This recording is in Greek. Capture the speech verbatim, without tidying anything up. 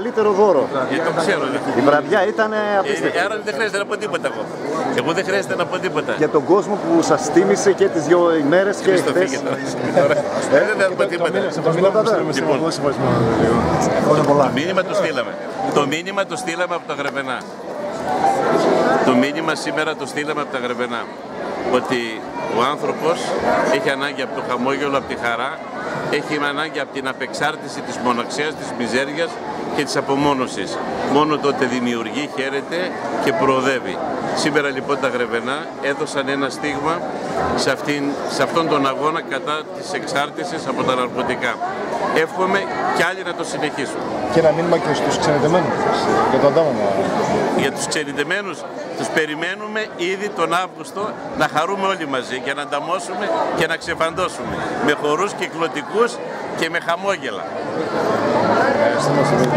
καλύτερο δώρο. Ε, το ξέρω. Η βραδιά ήταν απίστευτη. Ε, άρα δεν χρειάζεται να πω τίποτα εγώ. Εγώ δεν χρειάζεται να πω τίποτα. Για τον κόσμο που σας τίμησε και τις δύο ημέρες και Χριστό, χθες. φύγε τώρα. Δεν θα πω τίποτα. Το μήνυμα το στείλαμε. Το μήνυμα το στείλαμε από τα Γρεβενά. Το μήνυμα σήμερα το στείλαμε από τα Γρεβενά. Ότι ο άνθρωπος έχει ανάγκη από το χαμόγελο, από τη χαρά, έχει ανάγκη από την απεξάρτηση της μοναξιάς, της μιζέριας και της απομόνωσης. Μόνο τότε δημιουργεί, χαίρεται και προοδεύει. Σήμερα λοιπόν τα Γρεβενά έδωσαν ένα στίγμα σε, αυτήν, σε αυτόν τον αγώνα κατά της εξάρτησης από τα ναρκωτικά. Εύχομαι κι άλλοι να το συνεχίσουν. Και ένα μήνυμα και στους ξενιτεμένους για το αντάμωνα. Για τους ξενιτεμένους τους περιμένουμε ήδη τον Αύγουστο να χαρούμε όλοι μαζί και να ανταμώσουμε και να ξεφαντώσουμε με χορούς κυκλωτικούς και με χαμόγελα.